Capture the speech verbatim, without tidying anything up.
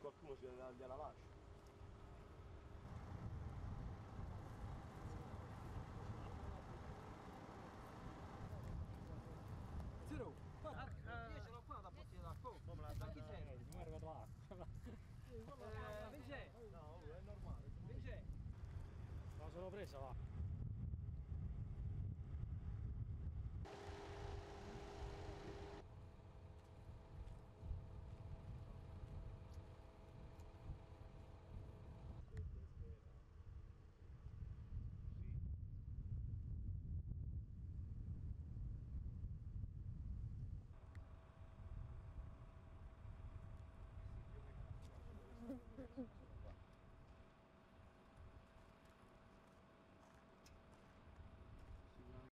qualcuno gliela, gliela lascia. Zero, io ce l'ho qua da bottiglia d'acqua. Come la sta? Chi sei? Ti muore l'acqua. Vince! No, è normale. Vince! La sono presa là.